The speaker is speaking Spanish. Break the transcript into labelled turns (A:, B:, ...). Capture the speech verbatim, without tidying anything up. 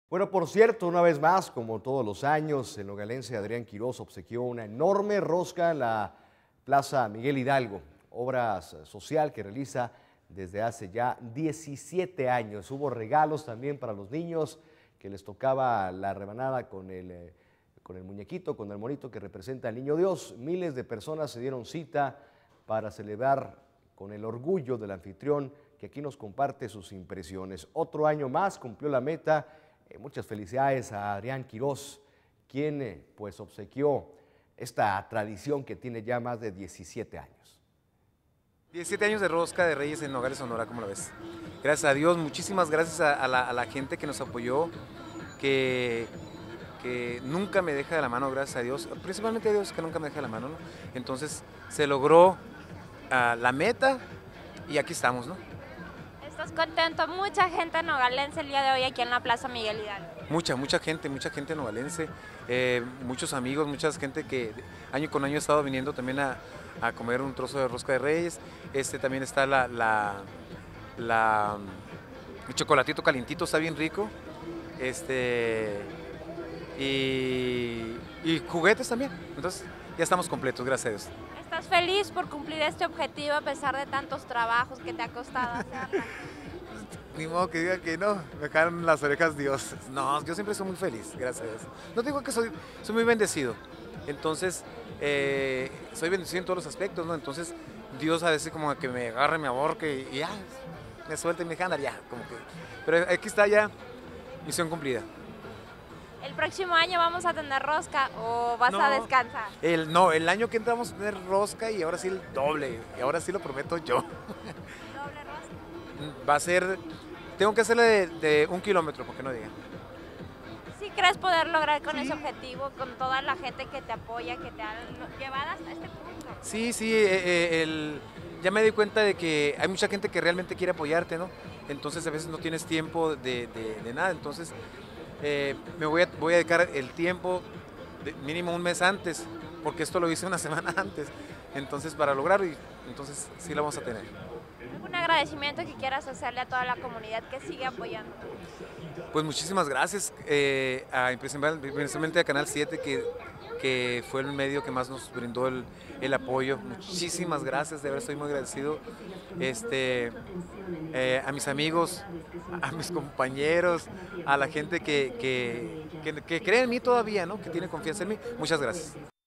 A: Bueno, por cierto, una vez más, como todos los años, el nogalense Adrián Quirós obsequió una enorme rosca en la Plaza Miguel Hidalgo, obra social que realiza desde hace ya diecisiete años. Hubo regalos también para los niños que les tocaba la rebanada con el, eh, con el muñequito, con el monito que representa al Niño Dios. Miles de personas se dieron cita para celebrar con el orgullo del anfitrión que aquí nos comparte sus impresiones. Otro año más cumplió la meta. Eh, muchas felicidades a Adrián Quirós, quien eh, pues obsequió esta tradición que tiene ya más de diecisiete años.
B: diecisiete años de rosca de Reyes en Nogales, Sonora, ¿cómo lo ves? Gracias a Dios, muchísimas gracias a, a, la, a la gente que nos apoyó, que, que nunca me deja de la mano, gracias a Dios, principalmente a Dios que nunca me deja de la mano, ¿no? Entonces se logró uh, la meta y aquí estamos, ¿no?
C: ¿Estás contento? Mucha gente nogalense el día de hoy aquí en la Plaza Miguel Hidalgo.
B: Mucha, mucha gente, mucha gente nogalense, eh, muchos amigos, mucha gente que año con año ha estado viniendo también a, a comer un trozo de rosca de Reyes. Este también está la, la, la el chocolatito calientito, está bien rico. Este y, y juguetes también. Entonces ya estamos completos, gracias a Dios.
C: ¿Estás feliz por cumplir este objetivo a pesar de tantos trabajos que te ha costado hacerla?
B: Ni modo que diga que no, me caen las orejas Dios. No, yo siempre soy muy feliz, gracias a Dios. No digo que soy, soy muy bendecido, entonces eh, soy bendecido en todos los aspectos, ¿no? Entonces Dios a veces como que me agarre, me ahorque y ya, me suelta y me deja andar ya, como que. Pero aquí está ya, misión cumplida.
C: ¿El próximo año vamos a tener rosca o vas
B: no,
C: a descansar?
B: El, no, el año que entra vamos a tener rosca y ahora sí el doble, y ahora sí lo prometo yo.
C: ¿Doble rosca?
B: Va a ser, tengo que hacerle de, de un kilómetro, porque no digan.
C: ¿Sí crees poder lograr con
B: Sí.
C: ese objetivo, con toda la gente que te apoya, que te ha llevado hasta este punto?
B: Sí, sí, eh, eh, el, ya me di cuenta de que hay mucha gente que realmente quiere apoyarte, ¿no? Entonces a veces no tienes tiempo de, de, de nada, entonces eh, me voy a, voy a dedicar el tiempo de mínimo un mes antes, porque esto lo hice una semana antes, entonces para lograrlo, y entonces sí lo vamos a tener.
C: ¿Algún agradecimiento que quieras hacerle a toda la comunidad que sigue apoyando?
B: Pues muchísimas gracias, eh, a, principalmente a Canal siete, que, que fue el medio que más nos brindó el, el apoyo. Muchísimas gracias, de verdad estoy muy agradecido. Este, eh, a mis amigos, a mis compañeros, a la gente que, que, que, que cree en mí todavía, ¿no? Que tiene confianza en mí. Muchas gracias.